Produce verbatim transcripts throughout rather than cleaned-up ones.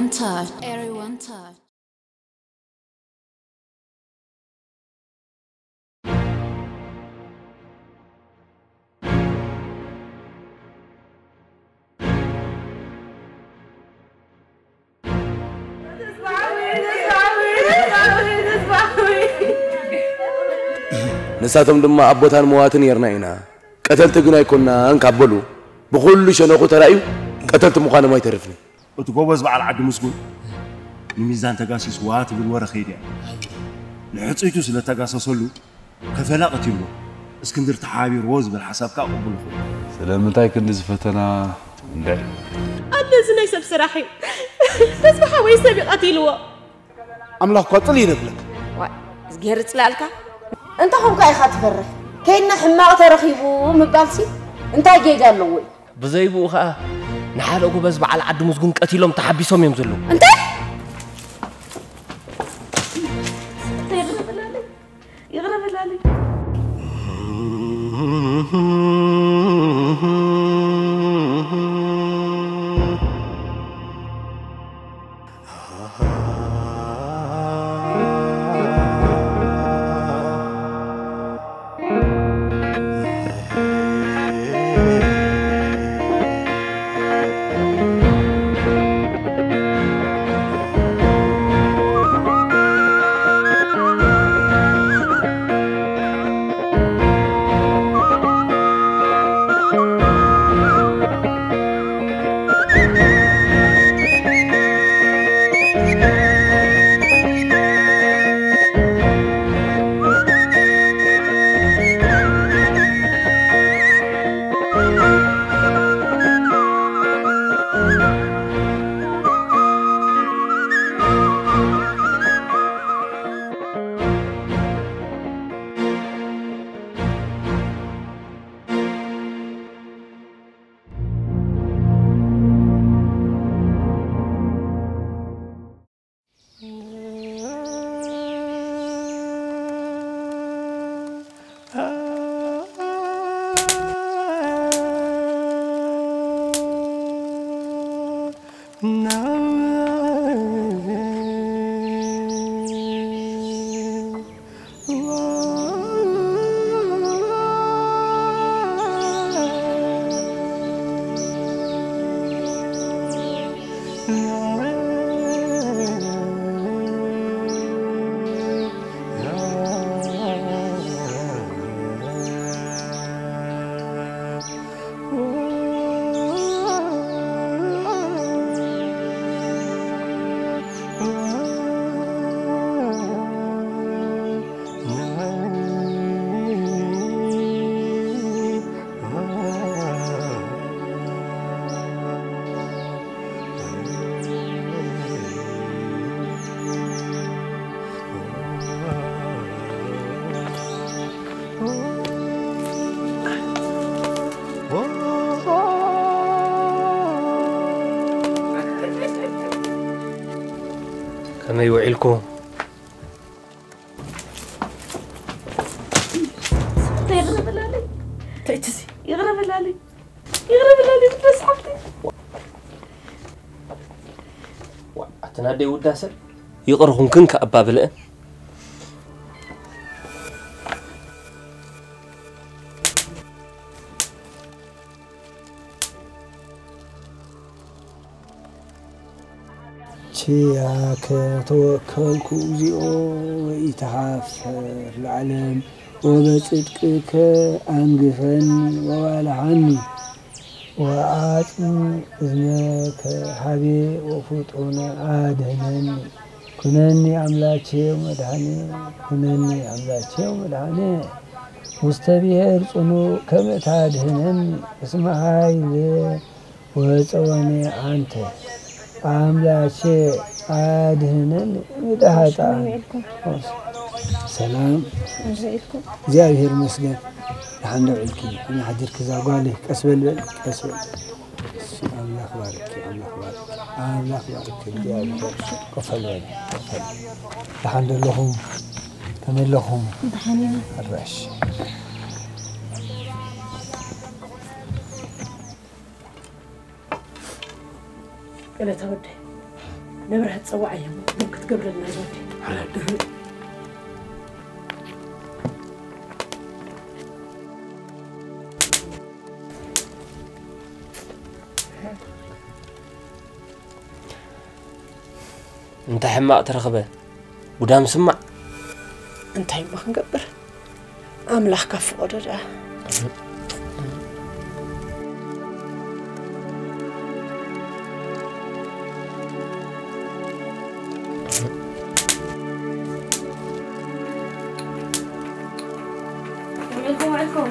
Everyone touch. Everyone touch. نساتهم دما أبوتان مواتن يرناينا قتلت جناي كنا نكبلو بكل شنو ترايو قتلت مخانه ما يترفني وتجوز بعد عبد مسجون الميزان تجاسس وات بالورا خيريا لحصيتو سلا تجاسسلو كفلاقتي له اسكندر تحابي روز بالحساب كقبل خو سلامتاي كنز فتنا ندعي أنا زناي سب سراحي بس بحاول سابقتي له أملاك قتل ينبلك وا زغيرت لالك أنت هم كاي خاتفرح كينا حماق ترخيبو مبالسي أنت جيج اللوي بزيبو خا نحالو بس بعل عد مسجون قتيلهم تحبيسهم يمزلو أنت يغرب لالي كما يوعيلكم يغرب لالي تأتسي يغرب لالي يغرب لالي بس حبتي أتنادي وداسل يقرهم كنك أبابلئ شياك توكلكو زيو ويتحافر العالم وبصدقك أنقفن ووالعني وآتم إذنك حبي وفطون آدهنني كنني أملاكي ومدحني كنني أملاكي ومدحني مستبيهر صنو كم تادهنني اسم هاي وصوني أنت أملاكي آدهنني مدحتا سلام زياهر مسجد لحن نوعلكي أنا حديرك زاقالي كسبل كسبل الله بارك الله بارك الله بارك زياهر قفل بالي قفل لحن لهم كمل لهم الرش أنا تودي نبرة تصوعي ممكن تقبل الناس. انت حماق ترخبه ودام سمع انت ما نقبر املاح كف قدره عليكم عليكم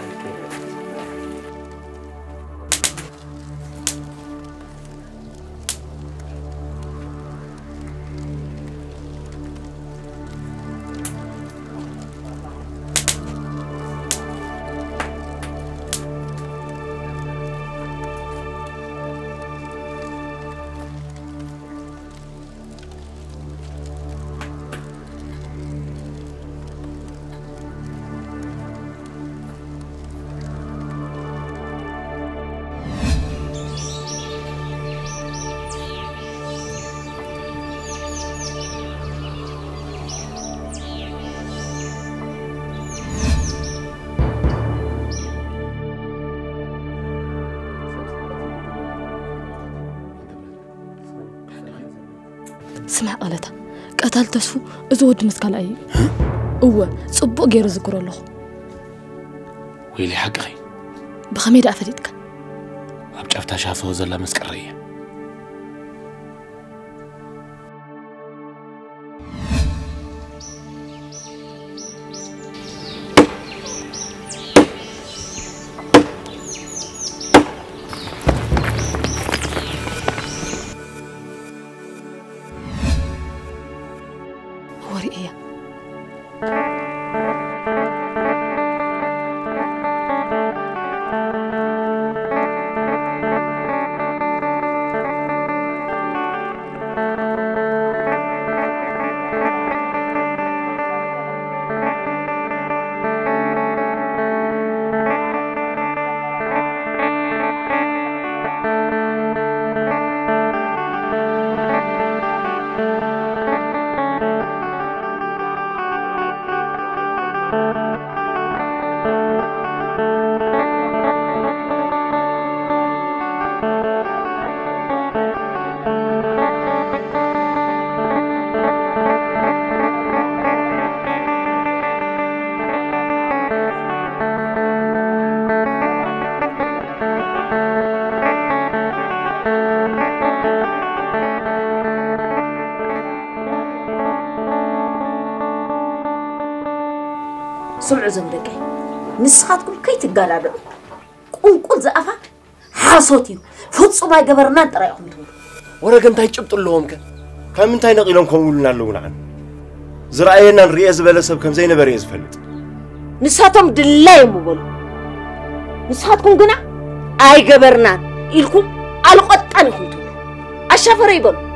سمع قالتها قتل تسفو ازود مسكال اي هو صبو غير ذكر له ويلي حقي بخميد افريدك ابجافتا شافو زلا مسقريه سمعوا زمدك نسخاتكم كي تقالوا قول قول زعفا حاسوتي فصوا ما جبرنا ترايهم تقول ورقم تاي جبت لهم كان كم من تاي نقيلهم كمولنا لون عن زرعينا الرئيس بلسب كم زين بريز فلت نسخاتهم دلاي مبلو نسخاتكم قنا أي جبرنا إلكم على قطعنكم تقول الشفرة يبلو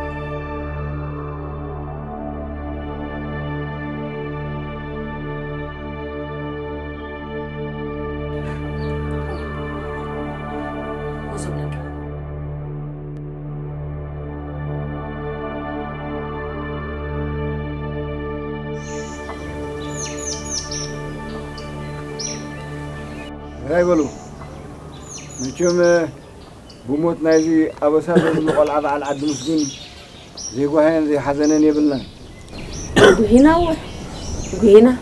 هاي بلو نشوم بموت نايزي أبو سالم المقلعة على العد مسكين زي قهين زي حزنين يبلنا وهنا هو وهنا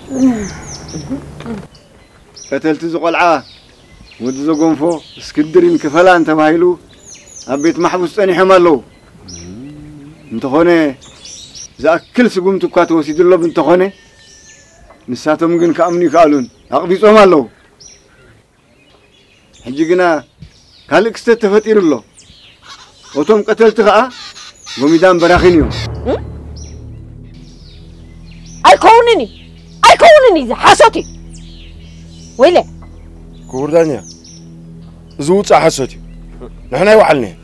قتلت زي قلعة ودزو قنفو اسكدرين كفلا انت مايلو أبيت محبوس تاني حمالو انت خوني زي كل سقوم تبكات وسيد الله بنت خوني نساتو ممكن كأمني كالون أقبيسو مالو حجينا كالك استتفتير الله وتوم قتلت خاء وميدان براخينيو أي كونني أي كونني حاسوتي ويلي كوردانيا زوج حاسوتي نحن يوحلني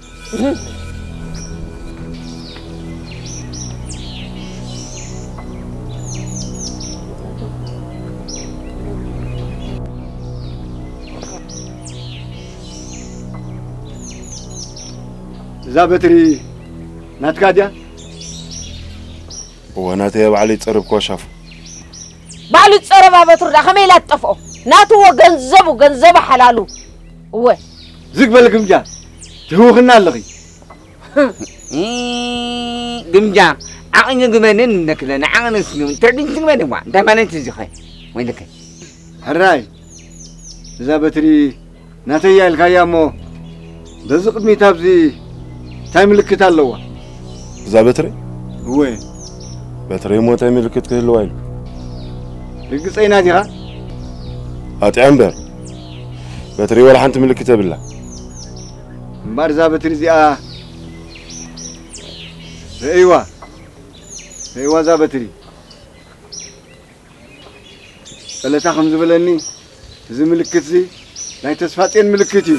زابتري ناتكاديا وناتي بعلي تصرب كوشاف بعلي تصرب بابتر دا خمي لا تطفو ناتو وغنزبو غنزب حلالو هو زق بالكم جا تهوخنا لغي جمجا عقلنا جمانين نكلنا عقلنا سنو تردين سنوين وان دائما نتزي خي وينك هراي زابتري ناتيا الكايامو دزق ميتابزي تايم لكت اللوا زابتري هو بتري مو تايم لكت كل وين لقص اي ناديها هات عنبر بتري ولا حنت من الكتاب الله مبار زابتري زي اه ايوه ايوه زابتري ثلاثة خمس بلني زي ملكت زي لا تسفاتين ملكتي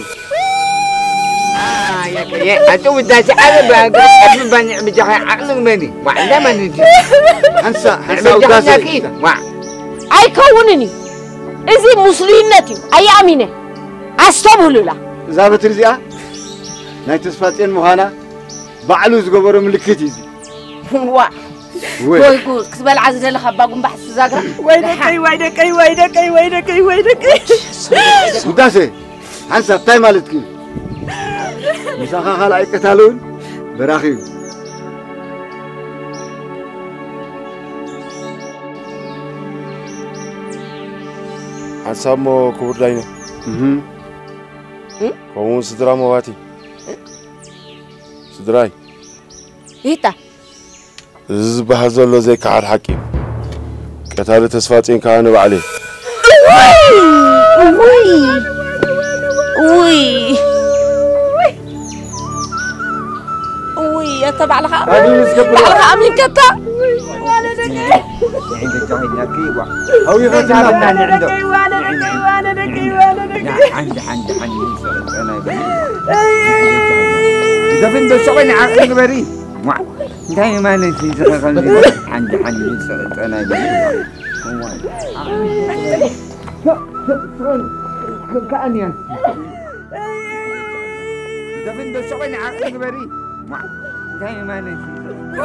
اه يا يا انت وداش على باقي قبل بني بجاي عقل مني وعندما نجي حنسى حنسى وداسي اي كونني ازي مسلمنتي اي امينه استبهلوا لا زابتري زي اه لا تسفاتين مهانا بعلو زغبرو ملكتي زي وا وي كوز كسبل عزل لخباقم بحث زاغرا ويدكي ويدكي ويدكي ويدكي ويدكي وداسي حنسى تاي مالتكي مساخا خال اي قتالون براخي حساب مو كبر داينه اها كون سدرا مواتي سدراي ايتا زبها زلو زي كعر حكيم قتال تسفاتين كانوا عليه وي وي وي يا تبع لها لها امين كتا عند جاهنا كيوا او يغتنا من عنده وانا دكي وانا دكي وانا دكي عند عند عند انا اذا فين ده شغل عقل بري دائما نسي زغلني عند عند انا كأني إذا فين ده شغل عقل بري دائما نسي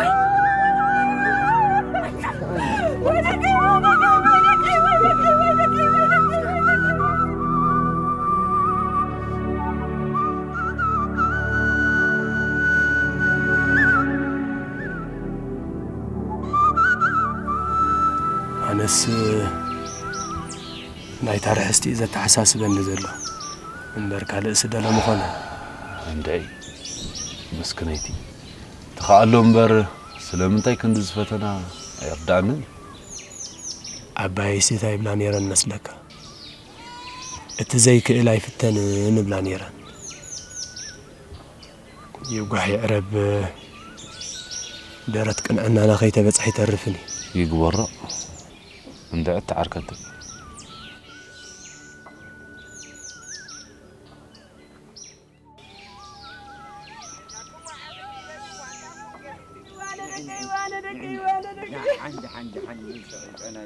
أنس نايت رحستي إذا تحساس بنزله انبرك على اسد لا مخنا عندي مسكنيتي تخالو مبر سلامنتاي كندز فتنا يردانن أباي سيتاي بلا نيران نسلك اتزيك إلاي فتن نبلا نيران يوقع يعرب دارتك أن أنا خيت بصحي تعرفني يقبر عندي تعركت عند عند عند انا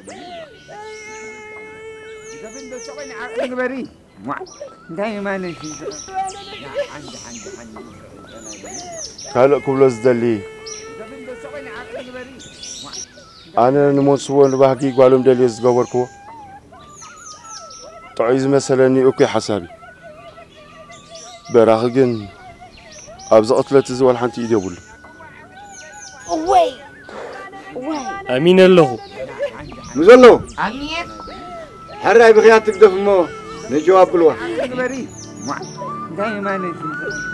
اذا فين ده شغل عقل بري دائما نسي عند عند عند انا قال كبلوز دلي اذا فين ده شغل عقل بري أنا نموسون بحكي قالهم دليز جواركو تعيز مثلاً أوكي حسابي براخجن أبز أطلت زوال حنتي إيدي أقول وي وي أمين الله مزلو امين حراي بخياتك دفمو نجواب بالوا بري دائما نسي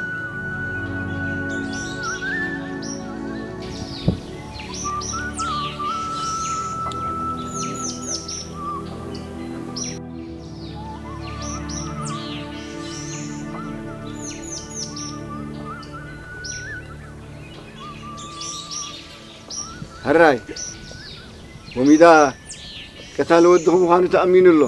هراي وميدا قتال ودهم وخانو تأمين الله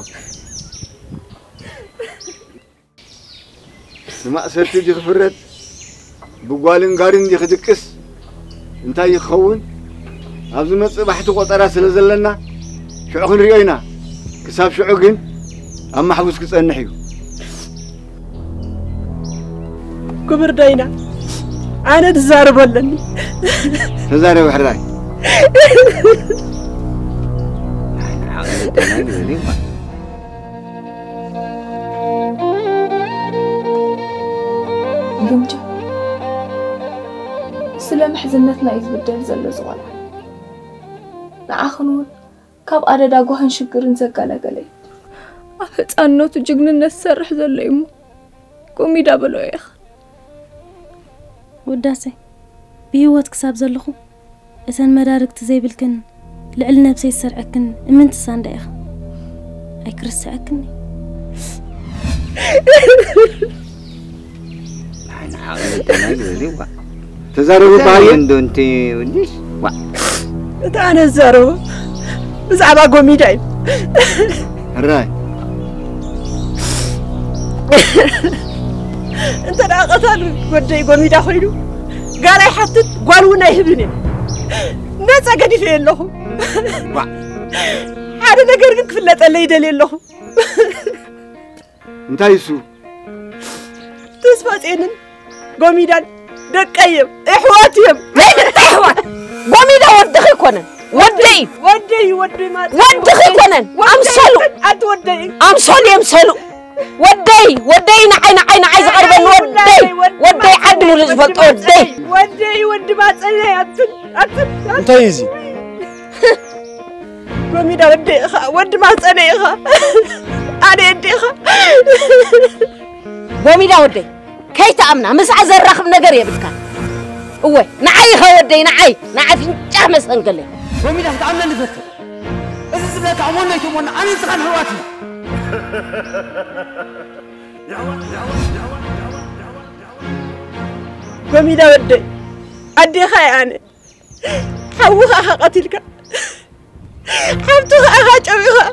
سمع سرتي دي خفرت بقوالين قارين دي خدكس انتا يخون ابز مصباحتو قطرا سلازلنا شعو نرينا كساب شعو كن اما حبس كصنحيو كبر داينا أنا تزارب ولا تزارب حراي قمجة سلام حزنتنا يتبدل زل زغلا نعخنون كاب أنا داقوهن شكرن زقالا قلي أفت أنو تجقن النسرح زل يمو قومي دابلو يخ وداسي بيوت كساب زلخو إسان مدارك تزيبلكن لعلنا بسي سرعكن من تسان دايخ أي كرس عكني أنا حاول تناجي وا تزاربوا باي عندو انتي وديش وا أنا الزارو بس عبا قومي دايم الراي انت لا قتل ودي قومي دا خوينو قال اي حتت قالونا يهبني ناس قدي في الله وا هذا نقر كفلت اللي دليل الله انتايسو تسفاتينن قومي دان دقيم احواتيم وين تحوات قومي دا ودخي كونن ودي ودي ودي ما ودخي كونن امسلو اتودي امسلو يمسلو ودي ودي نعي نعي نعي زغربن ودي ودي عدو لزفلت ودي ودي ودي ما تصلي اتن اتن انتايزي قومي دا ودي اخا ودي ما تصلي اخا انا ودي اخا قومي دا ودي كي تأمنا مسع زرخ نقر يبتكا هو نعي خا ودي نعي نعي فنجاه مسنقلي قومي دا تأمنا نفتر إذا سبلك عمونا يتمونا أنا سخان حواتي قومي دا ودي أدي خاي أنا حوها أخا قتلك حبتها أخا جويها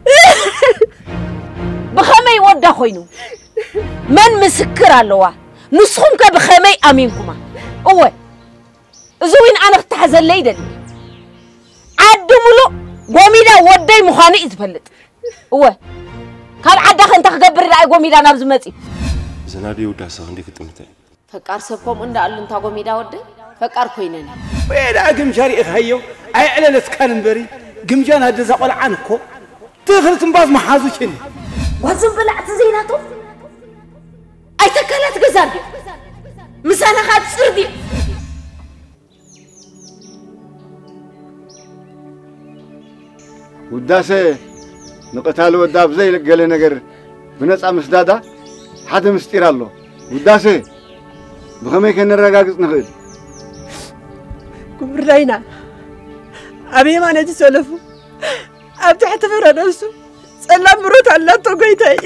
بخمي ودا خوينو من مسكر اللوا نسخمك بخمي أمينكما هو زوين أنا اختحزل ليدل عدو ملو قومي دا ودي مخاني يتفلت هو كاب عدخ انت خقبر رأي قومي دا نابز متي زنادي وداسا عندك تمتين فكار سبكم اندا قالوا انتا قومي دا ودي فكار كوينني ويدا قمجاري إخهيو أي على نسكان بري قمجان هذا زقل عنكو تغلط مباز محازوشني وزن بلعت زيناتو أي تكالات قزار مسانا خاد سردي وداسه نقتال وداب زي قال نجر بنصا مسدادا حدا مستير الله وداسه بخمي كان نرغاغص نخيل كبرينا ابي ما نجي سلفو اب تحت فرنسو سلام بروت على توغيتاي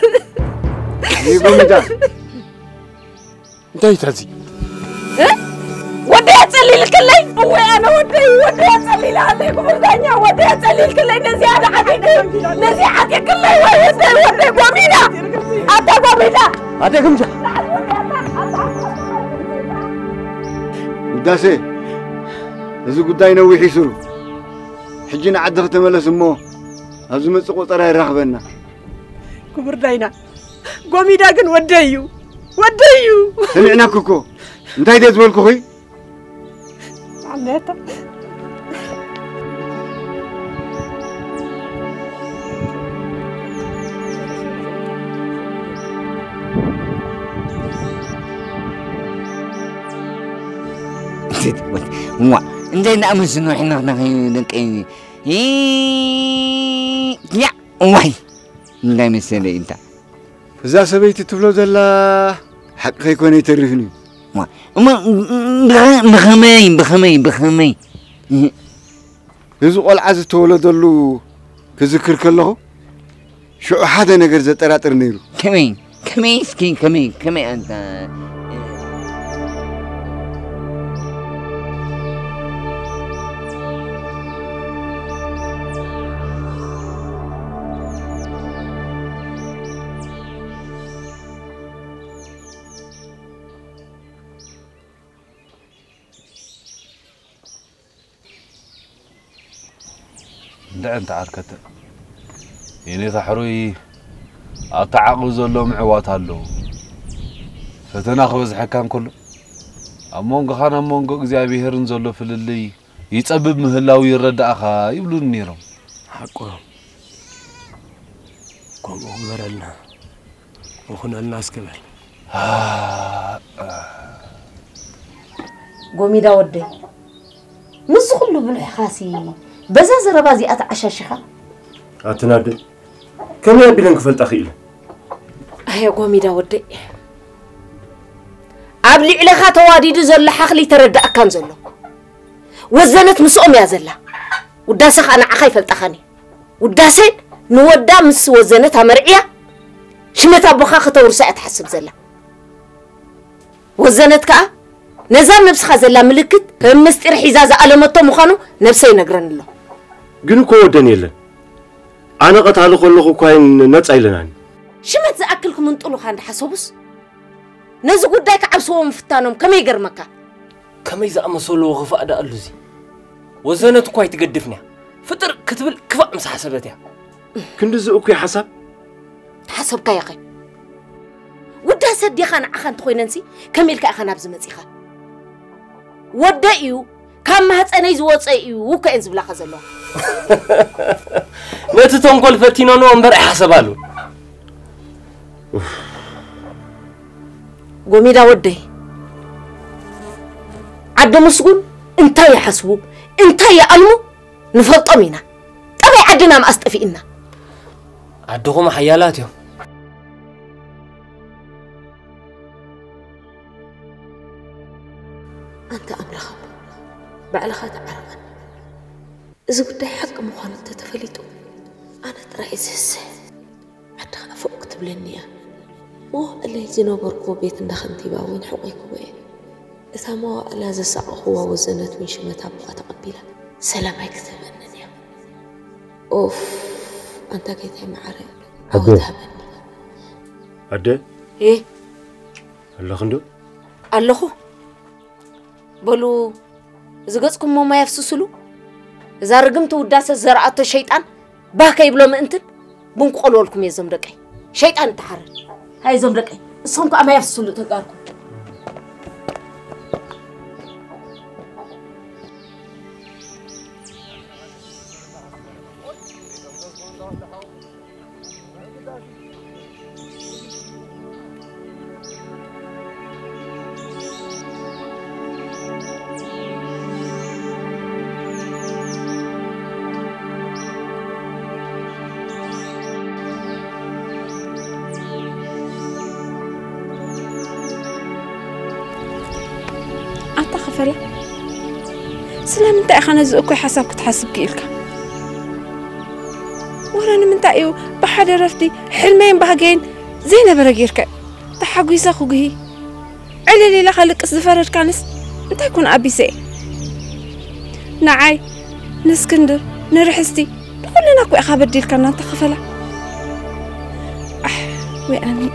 يقوم دا انتي تازي ودي أتصلي لك اللي هو أنا ودي ودي أتصلي لها كبرتانيا ودي أتصلي لك اللي نزيادة حقيقي نزيادة كلي ودي ودي قومينا أنت قومينا هذا قمجة وداسه إذا قداي نوي حيسرو حجينا عدغ تملس مو هذا مصقو طراي رخبنا كبرتاينا قومينا كن وديو وديو سمعنا كوكو انتي تزولكو خوي عليتا وا انت نامس انه احنا نقيني يا واي لا مسلي انت اذا سبيتي تبلو زلا حق يكون يترفني ما بخمي بخمي بخمي يزو قلعز تولدلو كذكر كله شو حدا نجر زطراطر نيرو كمين كمين سكين كمين كمين انت لا أنت عاركته يعني تحروي أتعقل زلوا معوات هالو فتناخذ حكام كله أمونغ خان أمونغ إزاي هرنزلو في اللي يتسبب مهلاو يرد أخا يبلون نيرهم حقهم قوموا مرلنا وخنا الناس كبر قومي دا ودي مس كله بالحاسي بزاز ربازي أتعشاشها أتنادي كم يبي لنك فلت أخيله هيا قومي دا ودي أبلي على تواديد زل حقلي ترد أكان زلو وزنت مسؤوم يا زلا وداسخ أنا عخايف التخاني وداسين نودا مس وزنتها مرئية شمتها بخاخة ورساء تحسب زلا وزنت كأ نزام نفس خزلا ملكت مستر حزازة ألمتو مخانو نفسي نقرن له جنو كو دانيلا أنا قتال خلقو كاين نتس أيلناني شمت زأكلكم من طلو خان حسوبس نزو قداك عبسوهم فتانهم كم يقرمكا كم إذا أمسولو غفاء دا ألوزي وزنت كوي تقدفني فتر كتبل كفاء مسح حسبتها كندز أوكي حسب حسب كايقي ودا سدي خان عخان تخوي ننسي كميل كأخان أبز مزيخا ودا إيو كم هات أنا يزوات إيو وكا إنز بلا خزلو نتو تنقل فتينو نو أمبر حسبالو قومي دا ودي عد مسقون انتا يحسبو انتا يألمو نفلط أمينا طبعي عدنا ما أستفئنا عدهم حيالاتهم أنت أملخ بعلخات عربا إذا قد حق مخانة تتفليتو أنا ترى إزيس حتى أفوق أكتب للنية مو اللي يجينا بركو بيت ندخنتي باوين حقيقو بيه إذا ما لازم ساق هو وزنت من شمتها بقى تقبيلها سلام هيكتب النية أوف أنت كيف معري عودها مني أدي إيه الله خندو الله بلو إذا قصكم ما يفسسلو إذا رقمت وداس الزرعة الشيطان باكا يبلو ما أنتن بنكو قلوا لكم يا زمركي شيطان تحرر هاي زمركي الصنكو أما يفسسلو تقاركم فلا سلام انت اخانا زوكو حسابك تحسب كيلك ورانا من تايو بحد رفتي حلمين بهاجين زينة برقيرك تحقو يساخو قهي علي لي لخلق الزفارج كانس انت يكون ابي سي نعاي نسكندر نرحستي كلنا كو اخا بديل كنا انت خفلا اح ويعني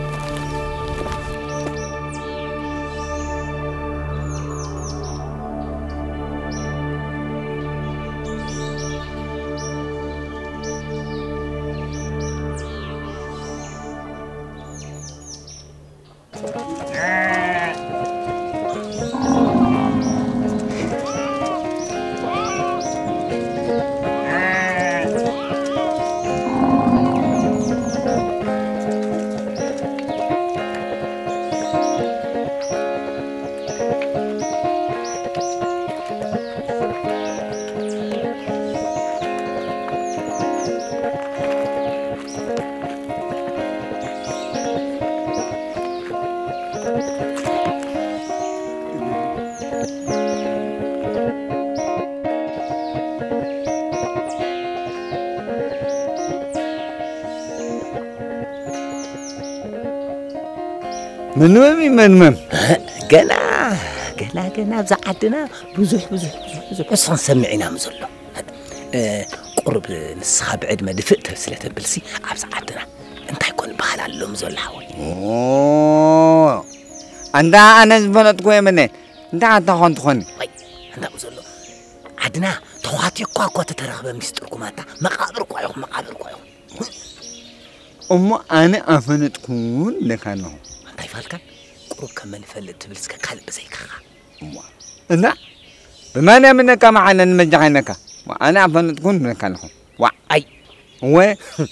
من ممي من مم قنا قنا قنا بزعدنا بزح بزح بزح أصلا سمعنا مزلو أه قرب نسخة بعد ما دفئت سلة بلسي عبزعدنا أنت يكون بحال على اللوم زول حوي أوه أنت أنا زبنت قوي منين أنت عاد تخون تخوني وي أنت مزلو عدنا تخواتي قوة قوة تترغب مستركم أنت مقابر قوي مقابر قوي أما أنا أفنت كون لكانه أنت يفعلك قرب كمان فلت تبلس كقلب زيك إذا بما أنا منك معنا نمجعنك وأنا أفهم تكون منك لهم وأي هو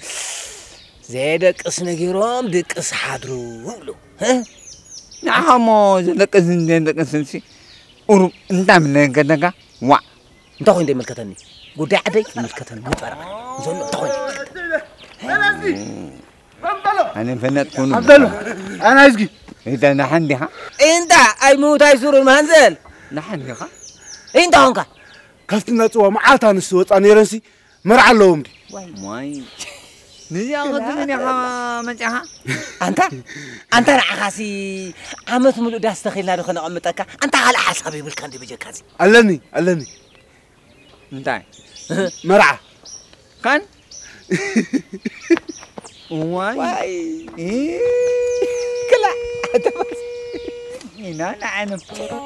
زيدك اسمه جيرام دك اس حادرو ولو ها نعم زيدك اسم زيدك اسم شيء قرب أنت منك كذا وا أنت وين دي ملكتني قد عدي ملكتني مفرق زون أنت وين أنا فنت تكون عبدالله أنا أزقي إذا نحن دي ها أنت أي موت أي سور المنزل نحن دي ها أنت هونك كاستنا توا معاتا نسوت أنا رنسي مرع لهم دي واي نجي أخذ مني ها مجها أنت أنت رعاسي عمت ملو داس تخيلنا دخلنا عمتك أنت على حسابي بالكندي بيجكاسي ألني ألني أنت مرعى كان واي واي إيه كلا هذا بس هنا نعم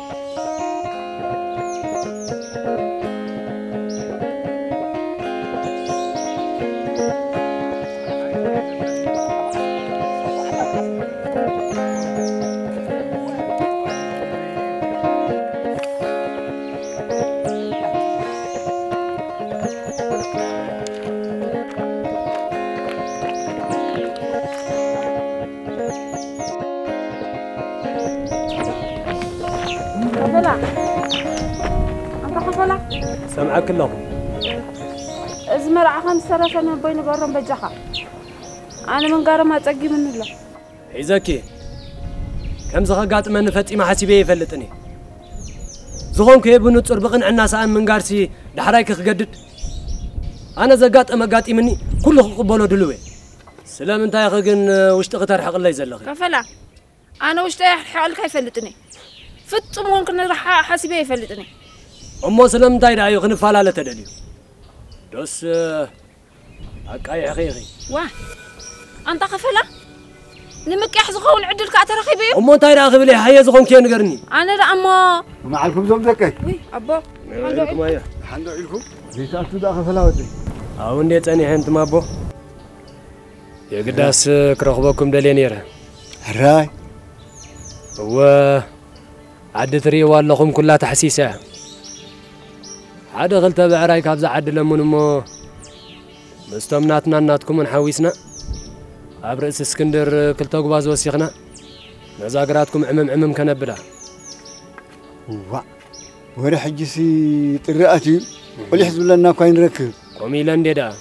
سمعك كلهم ازمر عخان سرفة من بين برم بجحا أنا من قارة ما تقي من الله حيزكي كم زخقات من فتي ما حسيبي يفلتني زخون كيبنو تربقن عنا سان من قارسي دحرايك خجدد أنا زقات أما قاتي مني كله قبلوا دلوي سلام انت يا خجن وش تغتر حق الله يزلخ كفلا أنا وش تايح حالك يفلتني فت ممكن راح حسيبي يفلتني أمو سلام تايدا أيو خنفالا لا تدليو دوس أكاي أخي واه أنت خفلا نمك يحزقون عدل كاتر أخي بيو أمو تايدا أخي بلي حيا زقون كيان قرني أنا لا أمو معلكم زوم زكاي وي أبو حلو إيه حلو إلكم زي سالتو دا خفلا ودي أو نديت أني هنت ما أبو يا قداس كرخبكم دلينيرة هراي و عد تري والله كلها تحسيسة عاد غلت بعرايك هذا عد لمن مو مستمناتنا ناتكم نحويسنا أبرئس اسكندر كل تقباز وسيخنا نزاقراتكم عمم عمم كنبلا وا وري حجسي طرقاتي ولي حزب لنا كاين ركب وميلان ديدا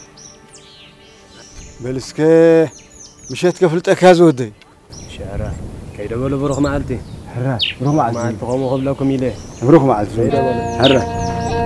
بلسكه مشيت كفلتك هازودي شارع كيدا ولا بروح معلتي هرا بروح معلتي معلتي قوموا قبلكم إليه بروح معلتي هرا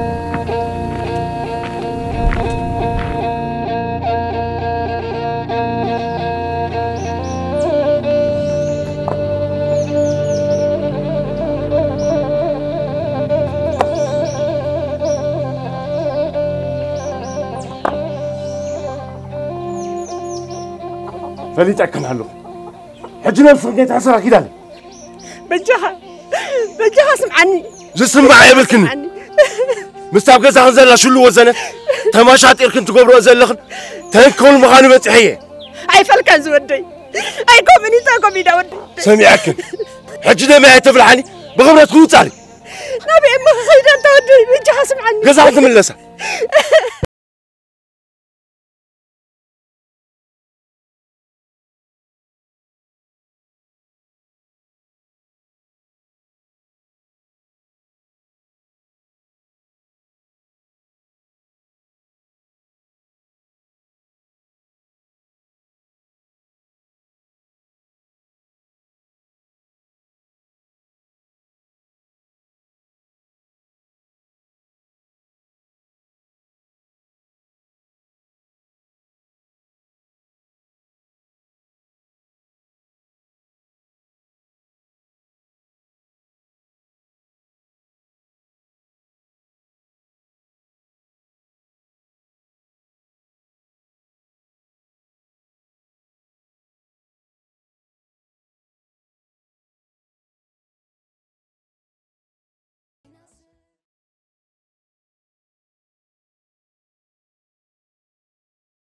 فليت أكن هلو حجنا بصدقت عسرة كده بجها بجها سمعني جسم معي بالكني مستعب جزا هنزل شلو وزنه تماشات إركن تقبل وزلخن تنكون مغاني بتحية أي فلكن زودي أي كومني تاكومي داود سمي أكن حجنا معي تفلحني بغمرة تكون تاري نبي أمك خير أنت ودي بجها سمعني جزا عندهم اللسة